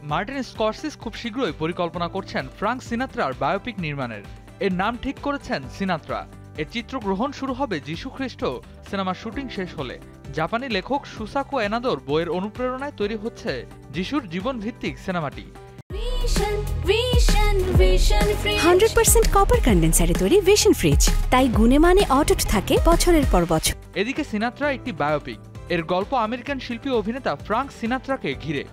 Martin স্করসেজ খুব শীঘ্রই পরিকল্পনা করছেন ফ্রাঙ্ক সিনাত্রার বায়োপিক নির্মাণের। এর নাম ঠিক করেছেন সিনাত্রা। এর চিত্রগ্রহণ শুরু হবে যীশু খ্রিস্ট সিনেমার শুটিং শেষ হলে। জাপানি লেখক সুসাকো এনাদোর বইয়ের অনুপ্রেরণায় তৈরি হচ্ছে যিশুর জীবন ভিত্তিক সিনেমাটি। 100% কপার কন্ডেন্সারে তৈরি ভিশন ফ্রিজ, তাই গুণে মানে অটুট থাকে বছরের পর বছর। এদিকে সিনাত্রা একটি বায়োপিক। এর গল্প আমেরিকান শিল্পী অভিনেতা ফ্রাঙ্ক সিনাত্রাকে ঘিরে।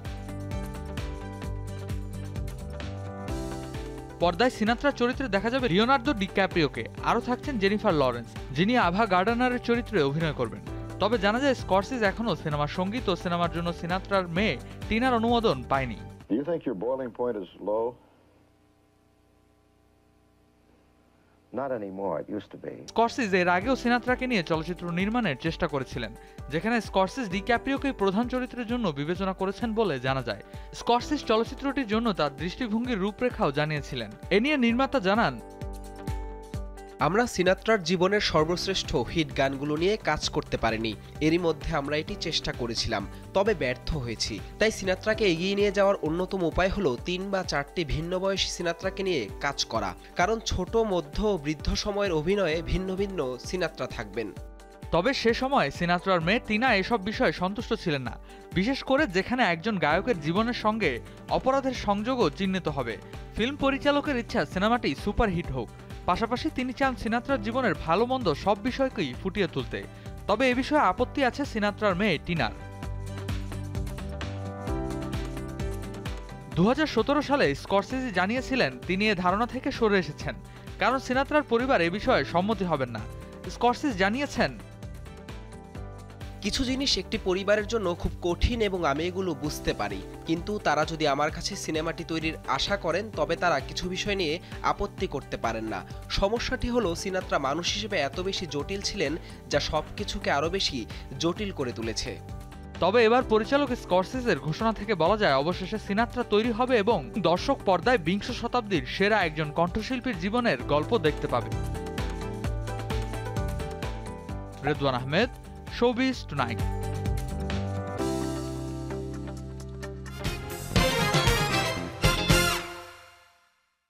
পর্দায় সিনাত্রার চরিত্রে দেখা যাবে লিওনার্দো ডিক্যাপ্রিওকে। আরও থাকছেন জেনিফার লরেন্স, যিনি আভা গার্ডনারের চরিত্রে অভিনয় করবেন। তবে জানা যায় স্করসেজ এখনও সিনেমার সঙ্গীত ও সিনেমার জন্য সিনাত্রার মেয়ে টিনার অনুমোদন পায়নি। Do you think your boiling point is low? Not anymore. It used to be. স্করসেজ এর আগেও সিনাত্রাকে নিয়ে চলচ্চিত্র নির্মাণের চেষ্টা করেছিলেন, যেখানে স্করসেজ ডিক্যাপ্রিওকে প্রধান চরিত্রের জন্য বিবেচনা করেছেন বলে জানা যায়। স্করসেজ চলচ্চিত্রটির জন্য তার দৃষ্টিভঙ্গির রূপরেখাও জানিয়েছিলেন। এ নিয়ে নির্মাতা জানান, আমরা সিনাত্রার জীবনের সর্বশ্রেষ্ঠ হিট গানগুলো নিয়ে কাজ করতে পারিনি। এরই মধ্যে আমরা এটি চেষ্টা করেছিলাম, তবে ব্যর্থ হয়েছি। তাই সিনাত্রাকে এগিয়ে নিয়ে যাওয়ার অন্যতম উপায় হলো 3 বা 4টি ভিন্ন বয়সী সিনাত্রাকে নিয়ে কাজ করা, কারণ ছোট, মধ্য ও বৃদ্ধ সময়ের অভিনয়ে ভিন্ন ভিন্ন সিনাত্রা থাকবেন। তবে সে সময় সিনাত্রার মেয়ে টিনা এসব বিষয়ে সন্তুষ্ট ছিলেন না, বিশেষ করে যেখানে একজন গায়কের জীবনের সঙ্গে অপরাধের সংযোগও চিহ্নিত হবে। ফিল্ম পরিচালকের ইচ্ছা সিনেমাটি সুপারহিট হোক। পাশাপাশি তিনি চান সিনাত্রার জীবনের ভালো মন্দ সব বিষয়কেই ফুটিয়ে তুলতে। তবে এ বিষয়ে আপত্তি আছে সিনাত্রার মেয়ে টিনার। 2017 সালে স্করসেজি জানিয়েছিলেন তিনি এ ধারণা থেকে সরে এসেছেন, কারণ সিনাত্রার পরিবার এ বিষয়ে সম্মতি হবেন না। স্করসেজ জানিয়েছেন, কিছু জিনিস একটি পরিবারের জন্য খুব কঠিন এবং আমি এগুলো বুঝতে পারি, কিন্তু তারা যদি আমার কাছে সিনেমাটি তৈরির আশা করেন তবে তারা কিছু বিষয় নিয়ে আপত্তি করতে পারেন না। সমস্যাটি হলো সিনাত্রা মানুষ হিসেবে এত বেশি জটিল ছিলেন, যা সবকিছুকে আরো বেশি জটিল করে তুলেছে। তবে এবার পরিচালক স্করসেজের ঘোষণা থেকে বলা যায় অবশেষে সিনাত্রা তৈরি হবে এবং দর্শক পর্দায় 20 শতাব্দীর সেরা একজন কণ্ঠশিল্পীর জীবনের গল্প দেখতে পাবে। Redwan Ahmed, showbiz tonight.